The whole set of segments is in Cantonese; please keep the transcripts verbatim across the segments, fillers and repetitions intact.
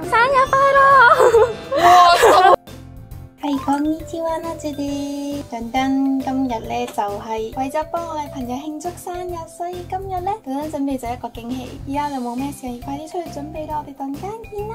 生日快樂！ 係こんにちは啦，姐哋。等等，今日咧就係為咗幫我嘅朋友慶祝生日，所以今日咧等等準備咗一個驚喜。而家就冇咩事，快啲出去準備啦！我哋陣間見啦。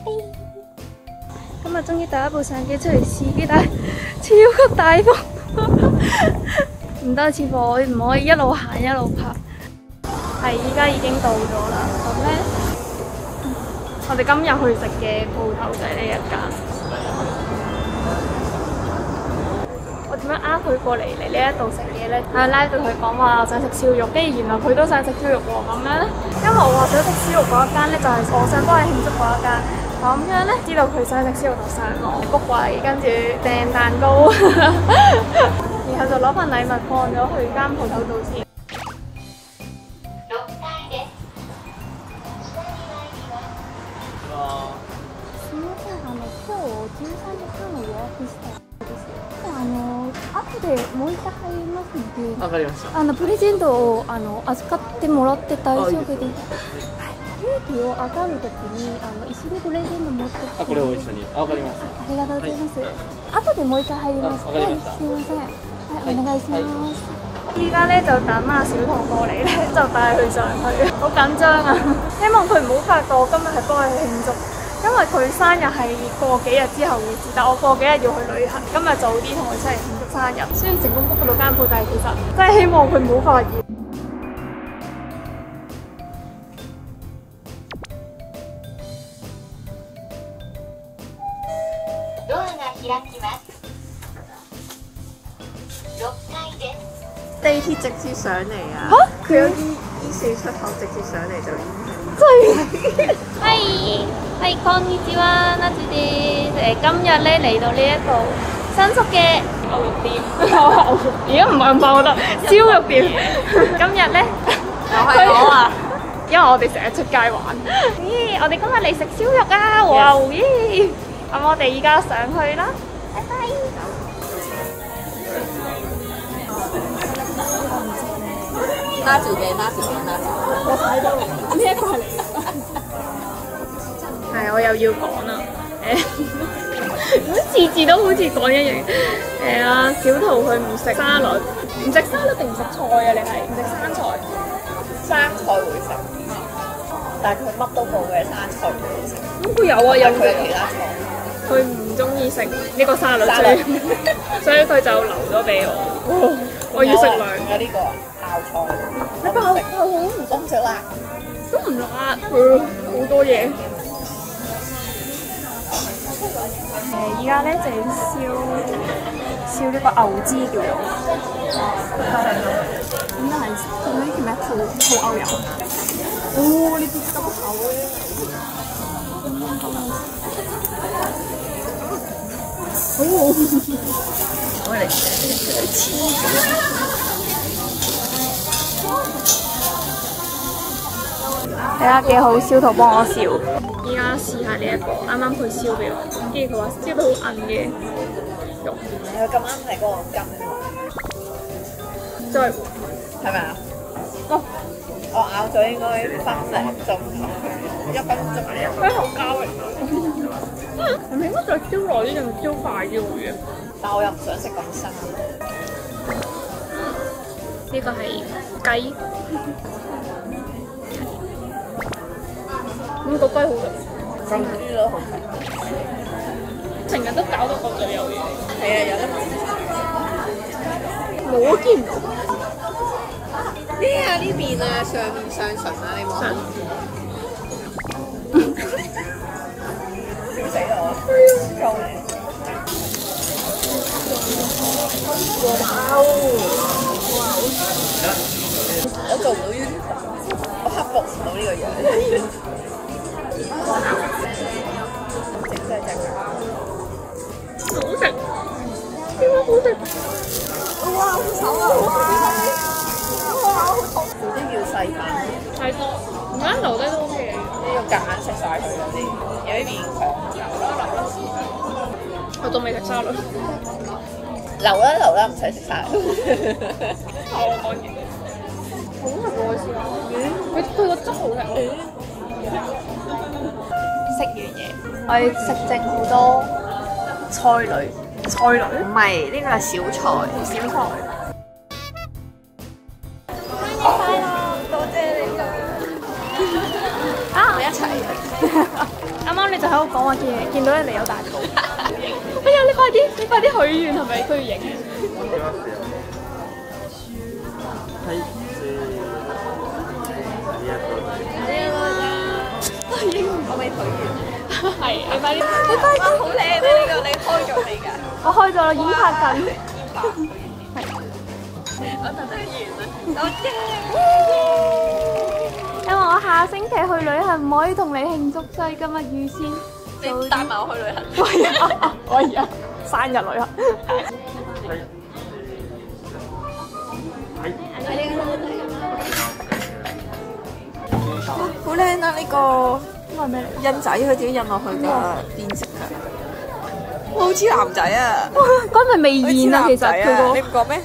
今日終於帶一部相機出嚟試機，但係超級大風，唔得，似乎我唔可以一路行一路拍。係依家已經到咗啦，咁咧我哋今日去食嘅鋪頭就係呢一間。我點樣呃佢過嚟嚟呢一度食嘢咧？啊拉到佢講話我想食燒肉，跟住原來佢都想食燒肉喎。咁樣咧，因為我話想食燒肉嗰一間咧，就係我想幫佢慶祝嗰一間。咁樣咧，知道佢想食燒肉就上網 book 位，跟住訂蛋糕，然後就攞份禮物放咗去間鋪頭度先。すみません、あの今日じゅうさんじはんの予約したんです。あの後でもう一回入りますので、わかりました。あのプレゼントをあの預かってもらって大丈夫です。ケーキを上がるときにあの一緒にプレゼント持ってきて。あ、これを一緒に。わかります。ありがとうございます。後でもう一回入ります。はい、すみません。はい、お願いします。依家咧就等阿小彤過嚟咧，就帶佢上去，好緊張啊！希望佢唔好發覺我今日係幫佢慶祝。因為佢生日係過幾日之後會知，但我過幾日要去旅行，今日早啲同佢出嚟慶祝生日。雖然成功 book 到間鋪，但係其實真係希望佢唔好發現。ドアが開きます。六階です。地鐵直接上嚟啊！嚇，佢有啲 E 四出口直接上嚟就已經。係，係こんにちは，ナツです。誒，今日咧嚟到呢一個新宿嘅牛肉店，而家唔係咁快，我覺得燒肉店。今日咧又係我啊，因為我哋成日出街玩。咦，我哋今日嚟食燒肉啊！哇咦，咁我哋而家上去啦，拜拜。拉住嘅，拉住嘅，拉住。我睇到呢一個係你。係，我又要講啦。誒，次次都好似講一樣。誒啊，小桃佢唔食沙律，唔食沙律定唔食菜啊？你係唔食生菜？生菜會食，但係佢乜都冇嘅生菜唔會食。咁佢有啊，有佢其他菜。佢唔中意食呢個沙律，所以所以佢就留咗俾我。我要食兩個呢個。爆菜，你爆爆好唔都唔食辣，都唔辣，佢好多嘢。誒，依家咧就係燒燒呢個牛脂叫做，應該係叫咩叫咩？醋醋牛油。哦，呢啲咁厚嘅。哦，我嚟黐。睇下幾好，小桃幫我燒。依家試下呢一個，啱啱佢燒俾我，跟住佢話燒到好韌嘅肉。佢咁啱係嗰個筋，再換係咪啊？哦，我咬咗應該分零鐘，一分鐘嚟啊！佢好膠嚟㗎，係咪應該再燒耐啲定燒快啲會啊？但我又唔想食咁生。呢個係雞。咁個雞好食，整豬咯好食，成日都搞到個嘴有嘢。係啊，有得我見唔到。呢啊呢邊啊，上面上唇啊，你望。笑死我！夠靚。哇！哇！我做唔到 YouTuber， 我克服唔到呢個樣。整真係正好食，超好食！哇，好手啊！哇，好痛！嗰啲叫細飯，太多，唔啱留低都 OK 嘅。呢個夾硬食晒佢嗰啲，有啲勉強。留啦留啦，我仲未食沙律。留啦留啦，唔使食沙律。我講完。好食喎！佢佢個汁好食。食完嘢。 我哋食剩好多菜類，菜類唔係呢個係小菜， 小菜。生日快樂！多謝你啊！ 我一齊。 啱啱你就喺度講話見見到人哋有蛋糕。哎呀！你快啲，你快啲許願係咪都要影？ はい。 我未許願。 係，你快啲，你快啲！ 好靚啊！呢個你開咗未㗎？ 我開咗啦，已經拍緊。係。 我等得完啦，多謝。 因為我下星期去旅行唔可以同你慶祝，所以今日預先。 你帶埋我去旅行。 可以啊，生日旅行。 好靚啊！呢個呢個係咩嚟？ 印仔佢自己印落去㗎，變色㗎。好似男仔啊！ 嗰咪未現啊，其實佢個。 你唔覺咩？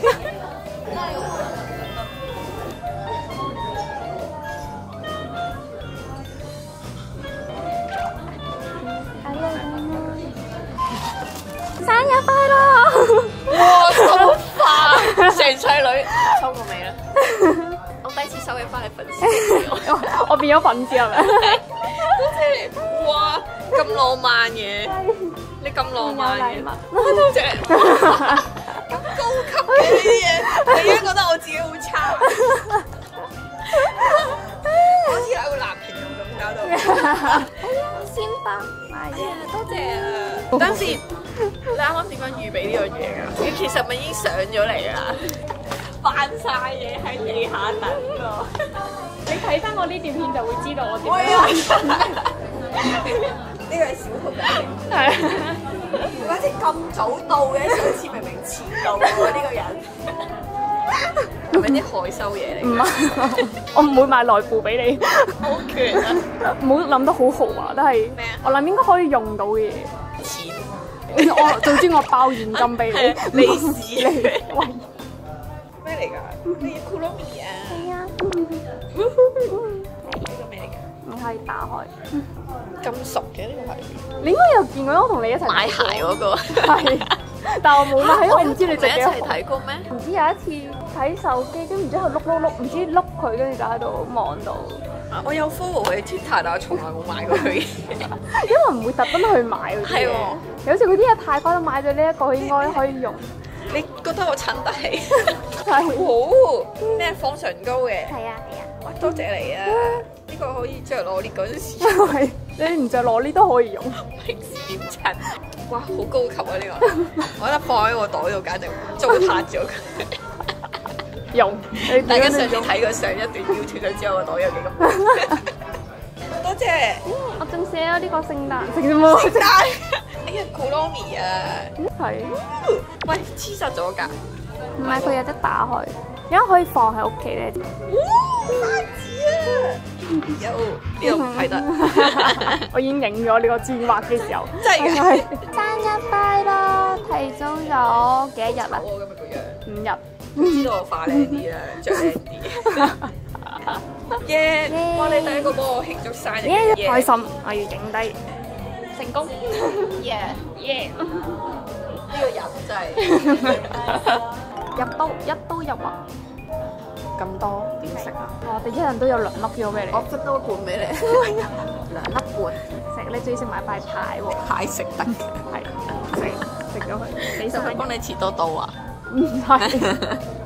生日快樂！ 哇，咁快！成細女收個尾啦。我第一次收嘅翻嚟粉絲， 我變咗粉絲係咪？ 多謝你！哇，咁浪漫嘅，你咁浪漫嘅，多謝。咁高級嘅呢啲嘢，我已經覺得我自己好差，好似有個男朋友咁搞到。 先吧， 哎呀，多謝啊！等陣先，你啱啱點樣預備呢樣嘢㗎？你其實咪已經上咗嚟㗎啦。扮晒嘢喺地下等喎， 你睇翻我呢段片就會知道我點樣。 呢個係小兔仔， 係。 或者咁早到嘅，上次明明遲到喎呢個人，係咪啲害羞嘢嚟？ 唔係，我唔會買內褲俾你。 好權啊！ 唔好諗得好豪華，都係咩啊？ 我諗應該可以用到嘅嘢。 錢， 我總之我包現金俾你。 利是你喂。 咩嚟㗎？你要 Kuromi 啊？ 係啊。 呢個咩嚟㗎？ 你可以打開。 咁熟嘅呢個係？ 你應該有見過，我同你一齊買鞋嗰個。 係，但我冇買，因為我唔知你自己一齊睇過咩？ 唔知有一次睇手機，跟住然之後碌碌碌，唔知碌佢，跟住就喺度望到。 我有 follow 佢 Twitter，但我從來冇買過佢嘅。 因為唔會特登去買嗰啲嘢。係喎。有時嗰啲嘢太貴，買咗呢一個應該可以用。 你覺得我襯得起？ 係。 好，咩放唇膏嘅？ 係啊係啊。 哇，多謝你啊！呢個可以着攞呢嗰陣時。 係。你唔着攞呢都可以用。 平時點襯？哇，好高級啊！呢個，我覺得放喺我袋度簡直糟蹋咗佢。 用。 大家上次睇過上一段 YouTube 就知我個袋有幾咁。多謝。 我仲寫咗呢個聖誕聖誕。 聖誕。哎呀 ，Kuromi 啊。 係。 喂，黐實咗㗎。 唔係，佢有得打開，因為可以放喺屋企咧。 花紙啊！有呢個唔睇得。 我已經影咗呢個專畫嘅時候。 真係嘅。 生日快樂！提早咗幾多日啊？ 我今日個樣。 五日。 知道我化靚啲啦，着靚啲。耶！哇！你第一個幫我慶祝生日。 耶！開心，我要影低。成功。耶耶！ 呢個人真係入刀一刀入魂。 咁多點食啊？ 我哋一人都有兩粒咗俾你。 我分多一半俾你。兩粒半。 食你最食埋塊牌喎。 牌食得嘅。 係食食咗佢。你想幫你切多刀啊？ 唔係。